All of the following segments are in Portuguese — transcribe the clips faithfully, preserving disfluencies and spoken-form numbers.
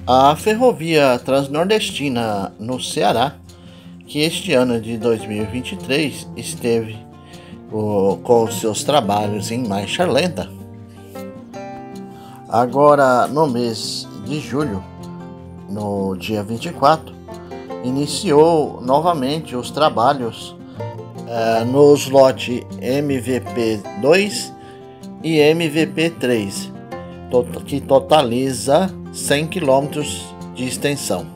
A Ferrovia Transnordestina no Ceará, que este ano de dois mil e vinte e três esteve o, com os seus trabalhos em marcha lenta, agora no mês de julho, no dia vinte e quatro, iniciou novamente os trabalhos eh, nos lotes M V P dois e M V P três, que totaliza cem quilômetros de extensão.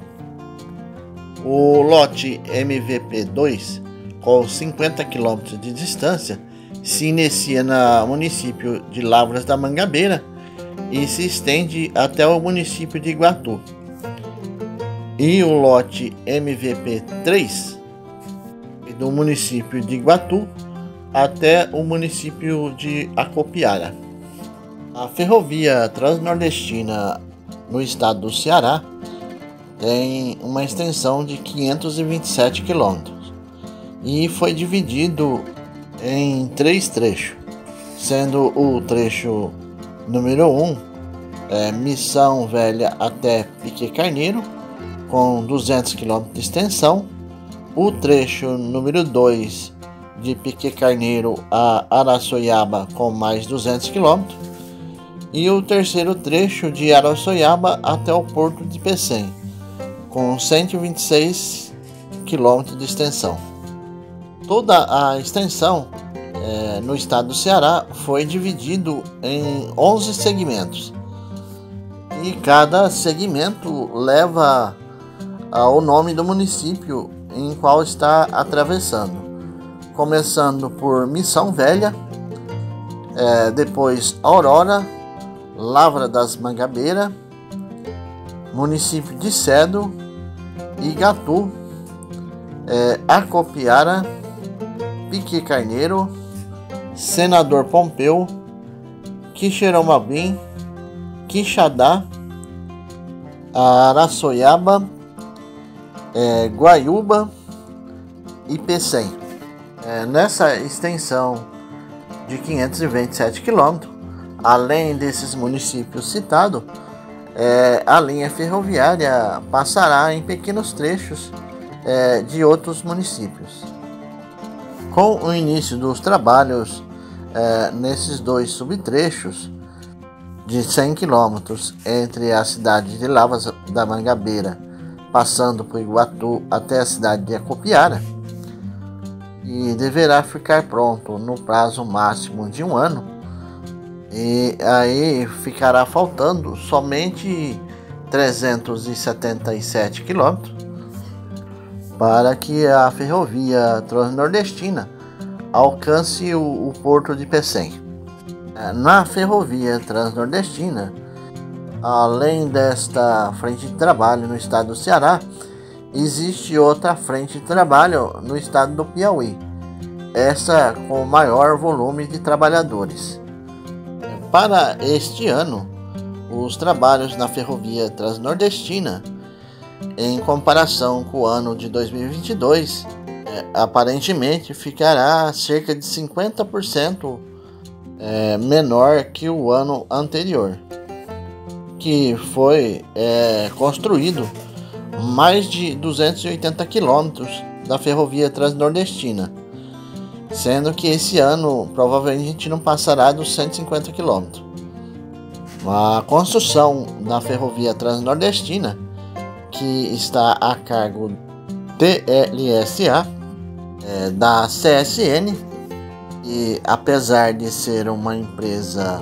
O lote M V P dois, com cinquenta quilômetros de distância, se inicia no município de Lavras da Mangabeira e se estende até o município de Iguatu. E o lote M V P três, do município de Iguatu até o município de Acopiara. A Ferrovia Transnordestina no estado do Ceará tem uma extensão de quinhentos e vinte e sete quilômetros e foi dividido em três trechos, sendo o trecho número um, é, Missão Velha até Piquet Carneiro, com duzentos quilômetros de extensão, o trecho número dois, de Piquet Carneiro a Araçoiaba, com mais duzentos quilômetros, e o terceiro trecho de Araçoiaba até o Porto de Pecém, com cento e vinte e seis quilômetros de extensão. Toda a extensão é, no estado do Ceará foi dividido em onze segmentos, e cada segmento leva o nome do município em qual está atravessando, começando por Missão Velha, é, depois Aurora, Lavra das Mangabeira, município de Cedo, Igatu, é, Acopiara, Piquet Carneiro, Senador Pompeu, Quixeramobim, Quixadá, Araçoiaba, é, Guaiúba e Pecém. É, nessa extensão de quinhentos e vinte e sete quilômetros, além desses municípios citados, é, a linha ferroviária passará em pequenos trechos é, de outros municípios. Com o início dos trabalhos é, nesses dois subtrechos de cem quilômetros entre a cidade de Lavras da Mangabeira, passando por Iguatu até a cidade de Acopiara, e deverá ficar pronto no prazo máximo de um ano, e aí ficará faltando somente trezentos e setenta e sete quilômetros para que a Ferrovia Transnordestina alcance o, o Porto de Pecém. Na Ferrovia Transnordestina, além desta frente de trabalho no estado do Ceará, existe outra frente de trabalho no estado do Piauí, essa com maior volume de trabalhadores. Para este ano, os trabalhos na Ferrovia Transnordestina, em comparação com o ano de dois mil e vinte e dois, é, aparentemente ficará cerca de cinquenta por cento é, menor que o ano anterior, que foi é, construído mais de duzentos e oitenta quilômetros da Ferrovia Transnordestina, sendo que esse ano provavelmente a gente não passará dos cento e cinquenta quilômetros. A construção da Ferrovia Transnordestina, que está a cargo T L S A, é, da C S N, e apesar de ser uma empresa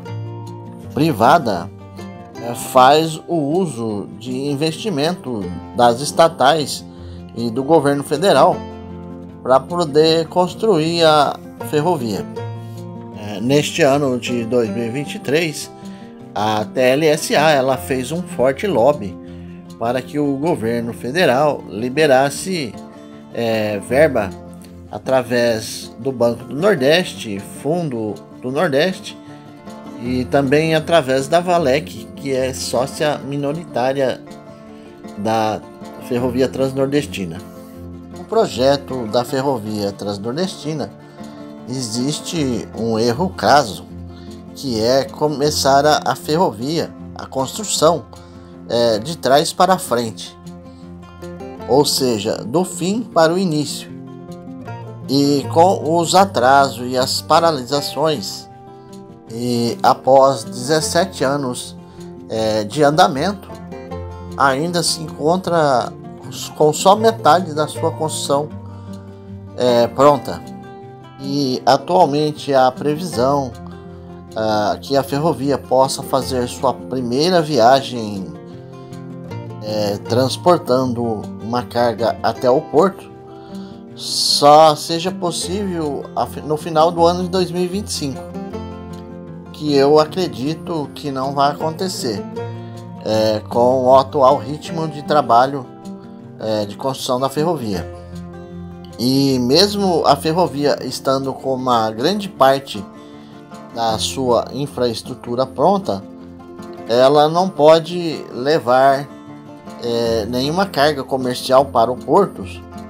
privada, é, faz o uso de investimento das estatais e do governo federal para poder construir a ferrovia. É, neste ano de dois mil e vinte e três, a T L S A ela fez um forte lobby para que o governo federal liberasse é, verba através do Banco do Nordeste, Fundo do Nordeste, e também através da Valec, que é sócia minoritária da Ferrovia Transnordestina. No projeto da Ferrovia Transnordestina existe um erro caso, que é começar a, a ferrovia, a construção, é, de trás para frente, ou seja, do fim para o início. E com os atrasos e as paralisações, e após dezessete anos é, de andamento, ainda se encontra com só metade da sua construção é, pronta. E atualmente há previsão ah, que a ferrovia possa fazer sua primeira viagem é, transportando uma carga até o porto só seja possível no final do ano de dois mil e vinte e cinco, que eu acredito que não vai acontecer é, com o atual ritmo de trabalho é, de construção da ferrovia. E mesmo a ferrovia estando com uma grande parte da sua infraestrutura pronta, ela não pode levar é, nenhuma carga comercial para o porto,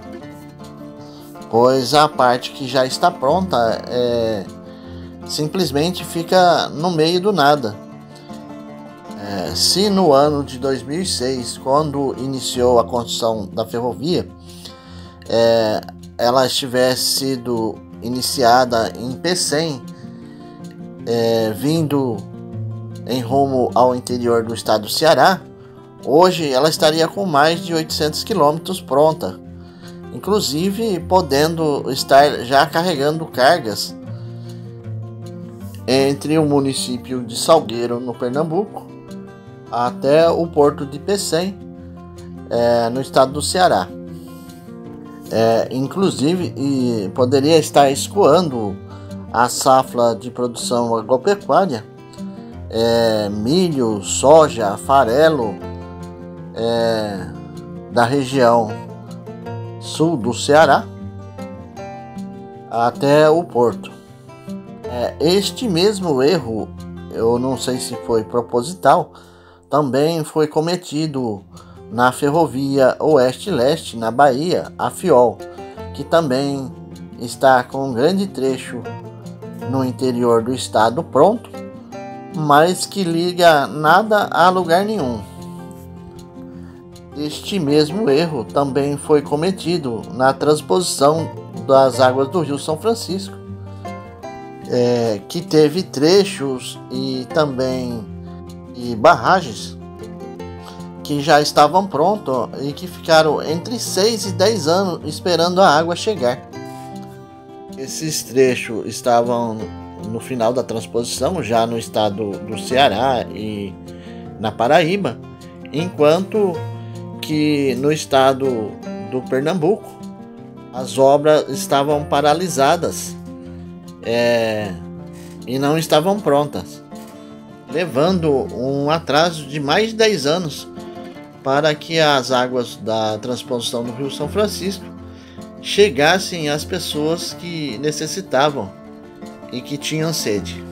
pois a parte que já está pronta é, simplesmente fica no meio do nada. É, se no ano de dois mil e seis, quando iniciou a construção da ferrovia, é, ela tivesse sido iniciada em Pecém, é, vindo em rumo ao interior do estado do Ceará, hoje ela estaria com mais de oitocentos quilômetros pronta, inclusive podendo estar já carregando cargas entre o município de Salgueiro, no Pernambuco, até o porto de Pecém, é, no estado do Ceará. É, inclusive, e poderia estar escoando a safra de produção agropecuária, é, milho, soja, farelo, é, da região sul do Ceará até o porto. É, este mesmo erro, eu não sei se foi proposital, também foi cometido na ferrovia Oeste-Leste, na Bahia, a Fiol, que também está com um grande trecho no interior do estado pronto, mas que liga nada a lugar nenhum. Este mesmo erro também foi cometido na transposição das águas do Rio São Francisco, é, que teve trechos e também e barragens que já estavam prontos e que ficaram entre seis e dez anos esperando a água chegar. Esses trechos estavam no final da transposição, já no estado do Ceará e na Paraíba, enquanto que no estado do Pernambuco as obras estavam paralisadas é, e não estavam prontas, levando um atraso de mais de dez anos para que as águas da transposição do Rio São Francisco chegassem às pessoas que necessitavam e que tinham sede.